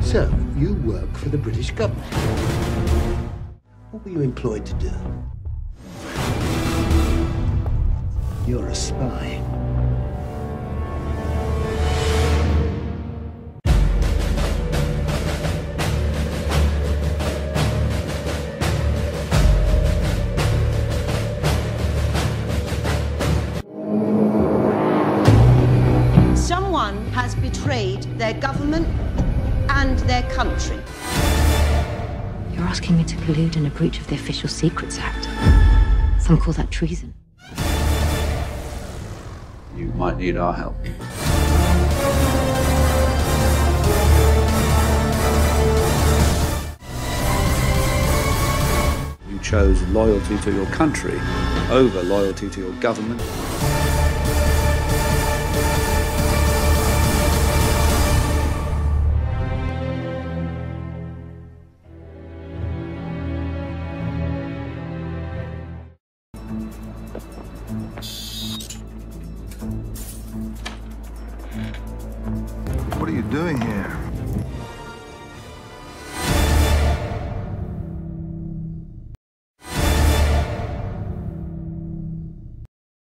So, you work for the British government. What were you employed to do? You're a spy. Someone has betrayed their government and their country. You're asking me to collude in a breach of the Official Secrets Act. Some call that treason. You might need our help. You chose loyalty to your country over loyalty to your government. What are you doing here?